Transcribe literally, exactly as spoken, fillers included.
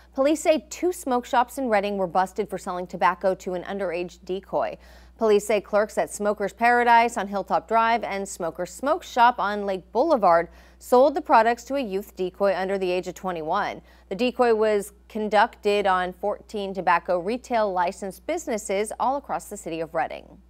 Police say two smoke shops in Reading were busted for selling tobacco to an underage decoy. Police say clerks at Smoker's Paradise on Hilltop Drive and Smoker's Smoke Shop on Lake Boulevard sold the products to a youth decoy under the age of twenty-one. The decoy was conducted on fourteen tobacco retail licensed businesses all across the city of Reading.